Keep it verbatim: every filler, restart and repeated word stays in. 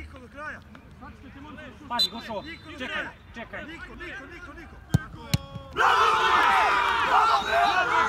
Niko do kraja. Pazi, Gošo, čekaj, čekaj. Niko, Niko, Niko, Niko. Bravo! Bravo!